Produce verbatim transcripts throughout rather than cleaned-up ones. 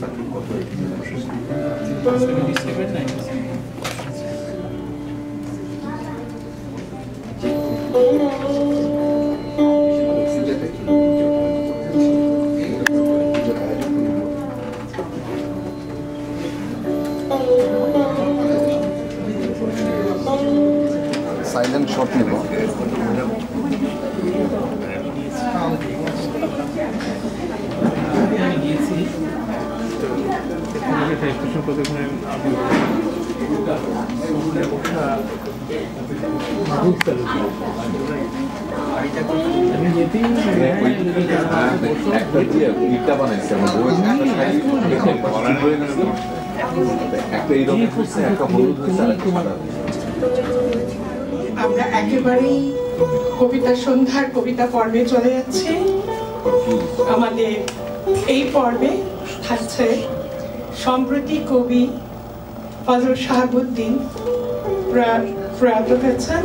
Silent shot নেব। আমরা একেবারেই কবিতা সন্ধ্যার কবিতা পর্বে চলে যাচ্ছি। আমাদের এই পর্বে থাকছে সম্প্রতি কবি ফাজল শাহাবুদ্দিন প্রয়াত হয়েছেন।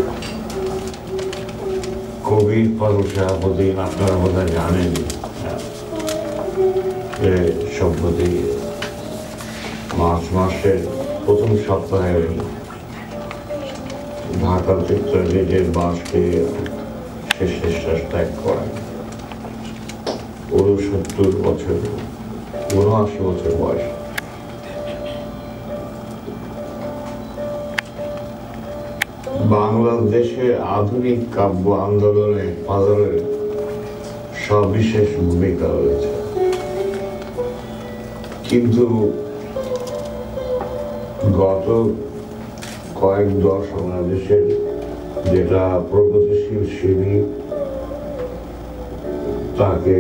কবি ফাজল শাহাবুদ্দিন আপনারা বোধহয় জানেন যে সম্প্রতি মার্চ মাসের প্রথম সপ্তাহে ঢাকার ভিতরে নিজের বাসকে শেষ নিঃশ্বাস ত্যাগ করেন। ঊনসত্তর বছর উনআশি বছর বয়স। বাংলাদেশের আধুনিক কাব্য আন্দোলনে ফাজলের সবিশেষ ভূমিকা রয়েছে, কিন্তু গত কয়েক দশক বাংলাদেশের যেটা প্রগতিশীল শিবির তাকে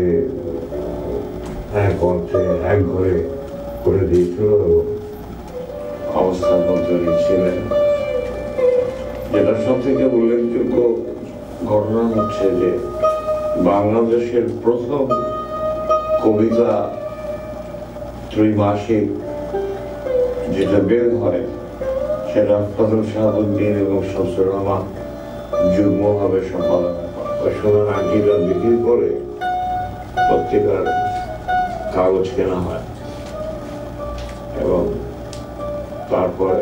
এক অর্থে এক ঘরে করে দিয়েছিল এবং অবস্থার মধ্যে ছিলেন। যেটা সব থেকে উল্লেখযোগ্য ঘটনা হচ্ছে যে বাংলাদেশের প্রথম কবিতা ত্রৈমাসিক যেটা বের হয় সেটা ফজল শাহাবুদ্দিন এবং শামসুর রহমান যুগ্মভাবে সম্পাদন ওই সময় আঁকিটা বিক্রি করে পত্রিকার কাগজ কেনা হয় এবং তারপরে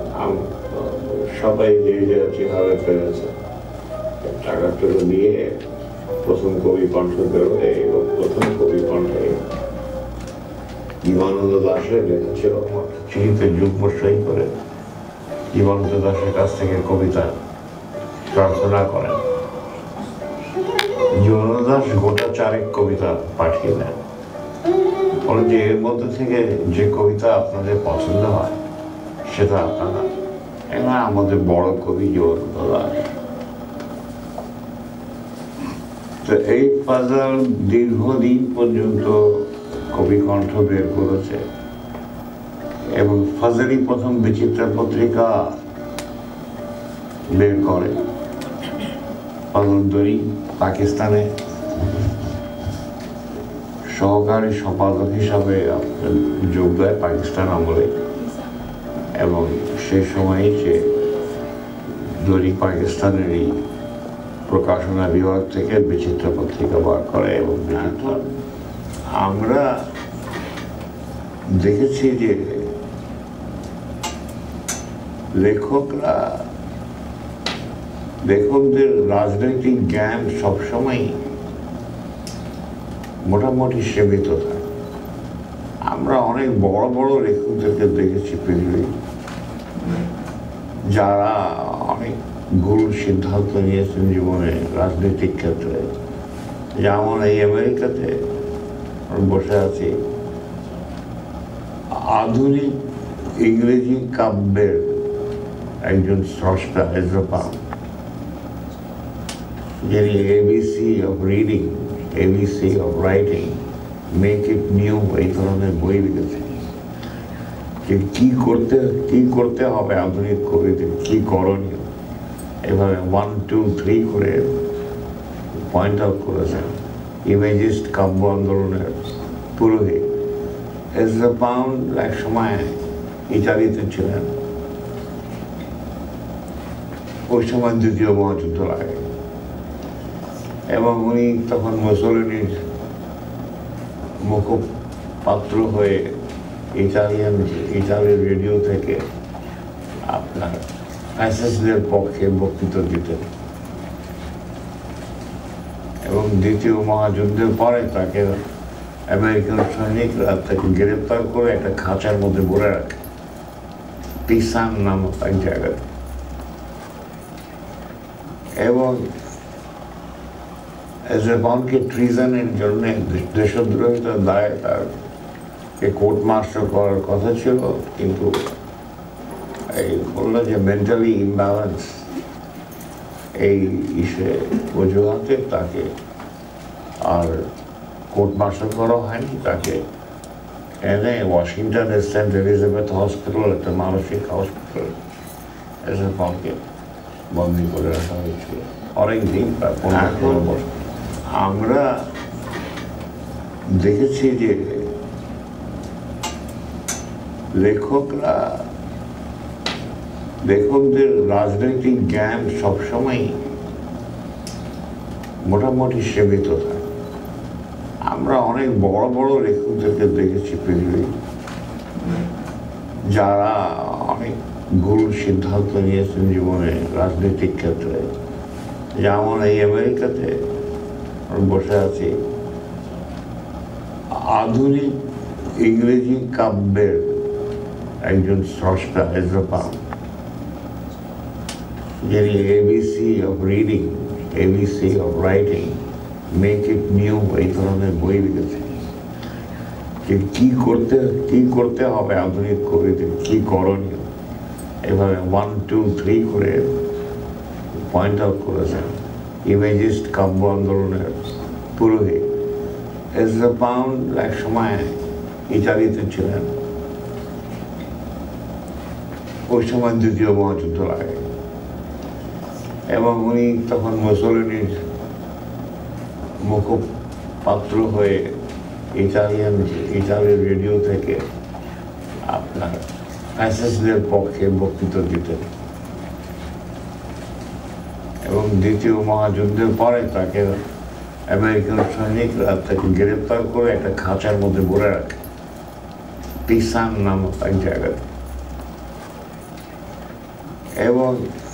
সবাই যে যেভাবে পেরেছে টাকা তুলে দিয়ে প্রথম কবি কণ্ঠ বেরোয় এবং প্রথম কবি কণ্ঠে জীবনানন্দ দাশের লেখেছিল চিঠিতে যুগ্ম সই করে জীবনানন্দ দাশের কাছ থেকে কবিতা প্রার্থনা করেন। জীবনানন্দ দাশ গোটা চারেক কবিতা পাঠিয়ে দেন, বলেন যে এর মধ্যে থেকে যে কবিতা আপনাদের পছন্দ হয় সেটা আপনারা এবার আমাদের বড় কবি জীবনানন্দ দাশ। তো এই ফাজল দীর্ঘদিন পর্যন্ত কবি কণ্ঠ বের করেছে এবং ফাজলি প্রথম বিচিত্রা পত্রিকা বের করে। ফাজল দরি পাকিস্তানে সহকারী সম্পাদক হিসাবে যোগ দেয় পাকিস্তান আমলে এবং সেই সময় সে দরি পাকিস্তানেরই প্রকাশনা বিভাগ থেকে বিচিত্রা পত্রিকা বার করে এবং আমরা দেখেছি যে লেখকরা লেখকদের রাজনৈতিক জ্ঞান সবসময় মোটামুটি সীমিত থাকে। আমরা অনেক বড় বড় লেখকদেরকে দেখেছি পৃথিবী যারা অনেক ভুল সিদ্ধান্ত নিয়েছেন জীবনে রাজনৈতিক ক্ষেত্রে। যেমন এই আমেরিকাতে বসে আছি, আধুনিক ইংরেজি কাব্যের একজন স্রষ্টা এজরা, যিনি ABC of reading, ABC of writing, make it new এই ধরনের বই লিখেছে যে কি করতে কি করতে হবে আধুনিক কবিদের, কি করণীয়, এভাবে ওয়ান টু থ্রি করে পয়েন্ট আউট করেছেন। ইমেজিস্ট কাব্য আন্দোলনের পুরোহিত এজরা পাউন্ড এক সময় ইতালিতে ছিলেন, ওই সময় দ্বিতীয় মহাযুদ্ধ লাগে এবং উনি তখন মুসোলিনির মুখপাত্র হয়ে ইটালিয়ান ইটালির রেডিও থেকে আপনার ফ্যাসিস্টদের পক্ষে বক্তৃতা দিতেন এবং দ্বিতীয় মহাযুদ্ধের পরে তাকে আমেরিকান সৈনিকরা তাকে গ্রেপ্তার করে একটা খাঁচার মধ্যে ভরে রাখে পিসান নামক এক জায়গাতে এবং এজেবনকে ট্রিজনের জন্য দেশদ্রোহিতার দায়ে তারকে কোর্ট মার্শাল করার কথা ছিল, কিন্তু এই বললো যে মেন্টালি ইমব্যালেন্স এই ইসে অজুহাতে তাকে আর কোর্ট মার্শাল করা হয়নি। তাকে এনে ওয়াশিংটনে সেন্ট এলিজাবেথ হসপিটাল, একটা মানসিক হসপিটাল, এজেবনকে বন্দী করে রাখা হয়েছিল অনেক দিন, প্রায় পনেরো ষোলো বছর। আমরা দেখেছি যে লেখকরা লেখকদের রাজনৈতিক জ্ঞান সবসময় মোটামুটি সীমিত থাকে। আমরা অনেক বড় বড় লেখকদেরকে দেখেছি পৃথিবী যারা অনেক ভুল সিদ্ধান্ত নিয়েছেন জীবনে রাজনৈতিক ক্ষেত্রে। যেমন এই আমেরিকাতে বসে আছি, আধুনিক ইংরেজি কাব্যের একজন স্রষ্টা এজরা, যিনি ABC of reading, ABC of writing, make it new, এই ধরনের বই লিখেছে যে কি করতে কি করতে হবে আধুনিক কবিদের, কি করণীয়, এভাবে ওয়ান টু থ্রি করে পয়েন্ট আউট করেছেন। ইমেজিস্ট কাব্য আন্দোলনের পুরোহিত এজরা পাউন্ড এক সময় ইটালিতে ছিলেন, ওই সময় দ্বিতীয় মহাযুদ্ধ লাগে এবং উনি তখন মুসোলিনির মুখপাত্র হয়ে ইটালিয়ান ইটালির রেডিও থেকে আপনার ফ্যাসিস্টদের পক্ষে বক্তৃতা দিতেন এবং দ্বিতীয় মহাযুদ্ধের পরে তাকে আমেরিকান সৈনিকরা তাকে গ্রেপ্তার করে একটা খাঁচার মধ্যে ভরে রাখে পিসান নামক এক জায়গাতে এবং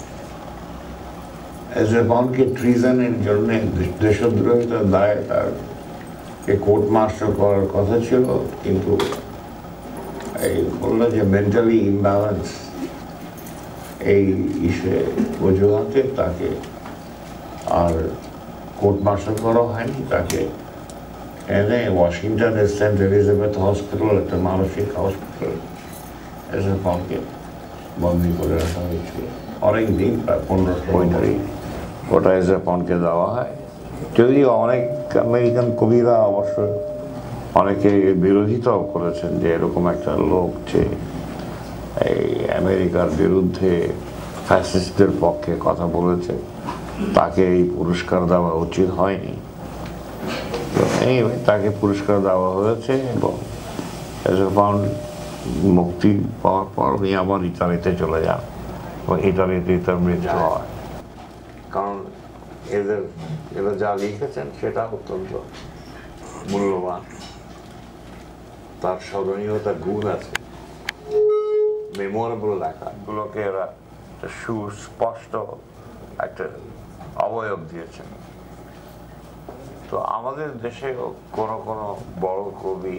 এজেবনকে ট্রিজনের জন্য দেশদ্রোহিতার দায়ে তারকে কোর্ট মার্শাল করার কথা ছিল, কিন্তু এই বললো যে মেন্টালি ইমব্যালেন্স এই ইসে অজুহাতে তাকে আর কোর্ট মার্শাল করা হয়নি। তাকে এনে ওয়াশিংটনে সেন্ট এলিজাবেথ হসপিটাল, একটা মানসিক হসপিটাল, এজেবনকে বন্দী করে রাখা হয়েছিল অনেক দিন, প্রায় পনেরো ষোলো। ওটা এজেবনকে দেওয়া হয়, যদিও অনেক আমেরিকান কবিরা অবশ্য অনেকে বিরোধিতাও করেছেন যে এরকম একটা লোক যে এই আমেরিকার বিরুদ্ধে ফ্যাসিস্টদের পক্ষে কথা বলেছে, তাকে এই পুরস্কার দেওয়া উচিত হয়নি। এই তাকে পুরস্কার দেওয়া হয়েছে এবং এজেবন মুক্তি পাওয়ার পর উনি আবার ইতালিতে চলে যান এবং ইতালিতে তার মৃত্যু হয়। কারণ এদের এরা যা লিখেছেন সেটা অত্যন্ত মূল্যবান, তার স্মরণীয়তা গুণ আছে, মেমোরেবল লেখা গুলোকে এরা সুস্পষ্ট একটা অবয়ব দিয়েছেন। তো আমাদের দেশে কোনো কোনো বড় কবি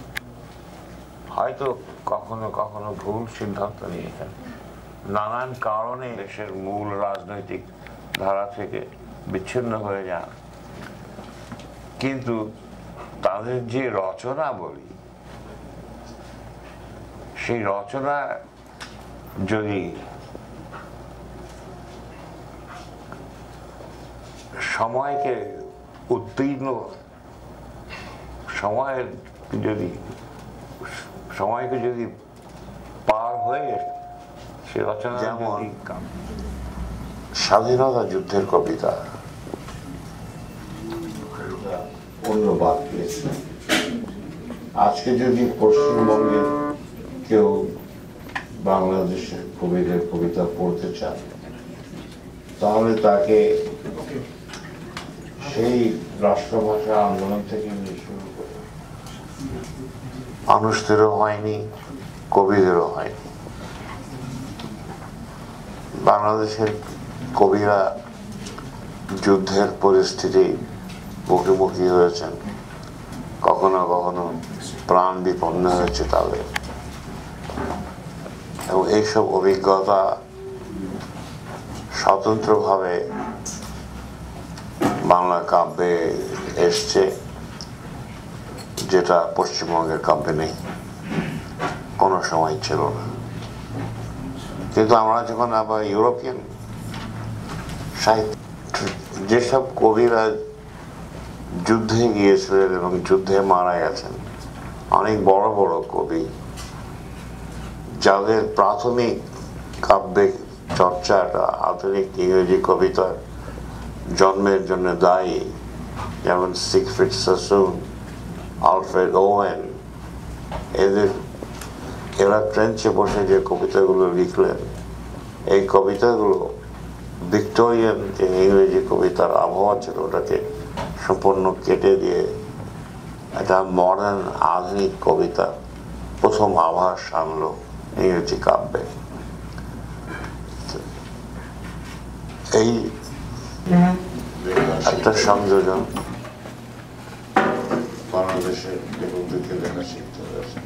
হয়তো কখনো কখনো ভুল সিদ্ধান্ত নিয়েছেন, নানান কারণে দেশের মূল রাজনৈতিক ধারা থেকে বিচ্ছিন্ন হয়ে যান, কিন্তু তাদের যে রচনা বলি, সেই রচনা যদি সময়কে উত্তীর্ণ, সময়ের যদি সময়কে যদি পার হয়ে সে রচনা, যেমন স্বাধীনতা যুদ্ধের কবিতা অনুবাদ পেয়েছে। আজকে যদি পশ্চিমবঙ্গের কেউ বাংলাদেশের কবিদের কবিতা পড়তে চান, তাহলে তাকে সেই রাষ্ট্রভাষা আন্দোলন থেকে নিয়ে শুরু করে মানুষদেরও হয়নি, কবিদেরও হয়নি। বাংলাদেশের কবিরা যুদ্ধের পরিস্থিতি মুখোমুখি হয়েছেন, কখনো কখনো প্রাণ বিপন্ন হয়েছে তাদের, এবং এইসব অভিজ্ঞতা স্বতন্ত্রভাবে বাংলা কাব্যে এসছে, যেটা পশ্চিমবঙ্গের কাব্যে নেই, কোনো সময় ছিল না। কিন্তু আমরা যখন আবার ইউরোপিয়ান সাহিত্য, যেসব কবিরা যুদ্ধে গিয়েছিলেন এবং যুদ্ধে মারা গেছেন, অনেক বড় বড় কবি যাদের প্রাথমিক কাব্যিক চর্চাটা আধুনিক ইংরেজি কবিতার জন্মের জন্য দায়ী, যেমন সিগফ্রিড সাসুন, আলফ্রেড ওয়েন, এদের এরা ট্রেঞ্চে বসে যে কবিতাগুলো লিখলেন, এই কবিতাগুলো ভিক্টোরিয়ান যে ইংরেজি কবিতার আবহাওয়া ছিল ওটাকে সম্পূর্ণ কেটে দিয়ে একটা মডার্ন আধুনিক কবিতা প্রথম আভাস আনলো ইংরেজি কাব্যে। এই একটা সংযোজন বাংলাদেশের লেখকদেরকে লেখা শিখতে হয়েছে।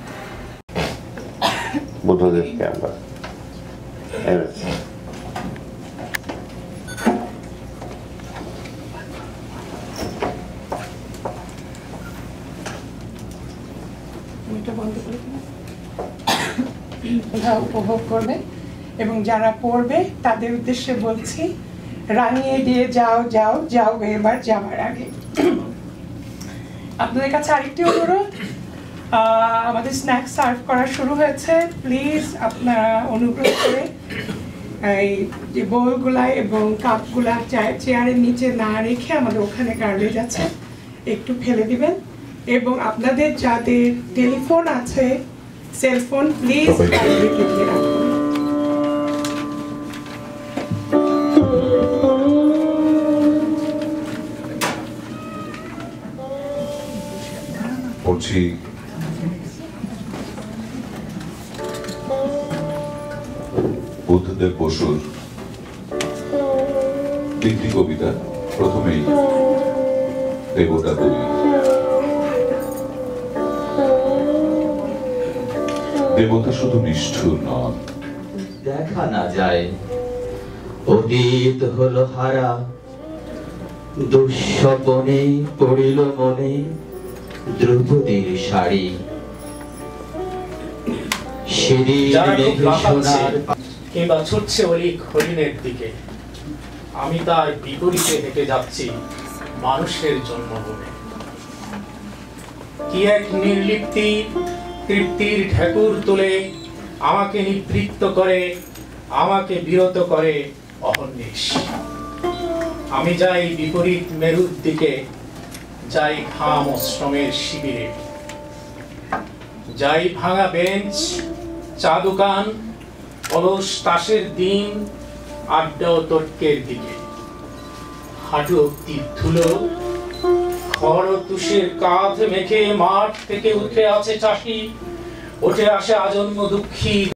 বুদ্ধদেবকে আমরা এনেছি। উপভোগ করবে এবং যারা পড়বে তাদের উদ্দেশ্যে বলছি, রানিয়ে দিয়ে যাও যাও যাও এবার যাবার আগে। আপনাদের কাছে আরেকটি অনুরোধ, আমাদের স্ন্যাক্স সার্ভ করা শুরু হয়েছে। প্লিজ আপনারা অনুগ্রহ করে এই যে বোলগুলা এবং কাপগুলা চেয়ারের নিচে না রেখে আমাদের ওখানে গার্বেজ আছে, একটু ফেলে দিবেন। এবং আপনাদের যাদের টেলিফোন আছে, সেলফোন, প্লিজ রেখে দিয়ে রাখুন। পড়ছি বুদ্ধদেব বসুর তিনটি কবিতা। প্রথমেই দেবতা তুমি। দেবতা শুধু নিষ্ঠুর নন, দেখা না যায় অতীত হলো হারা, দুঃস্বপনে পড়িল মনে দ্রৌপদীর শাড়ি। কিংবা ছুটছে অলিক হরিণের দিকে, আমি তার বিপরীতে হেঁটে যাচ্ছি মানুষের জন্মভূমে। কি এক নির্লিপ্তি তৃপ্তির ঢেকুর তুলে আমাকে নিবৃত্ত করে, আমাকে বিরত করে অহর্নিশ। আমি যাই বিপরীত মেরুর দিকে, যাই ঘাম ও শ্রমের শিবিরে, যাই ভাঙা বেঞ্চ, চা দোকান, অলস তাসের দিন, আড্ডা ও তর্কের দিকে। হাঁটু অব্দি ধুলো, খড় ও তুষের কাঁধ মেখে মাঠ থেকে উঠে আছে চাষি, উঠে আসে আজন্ম দুঃখী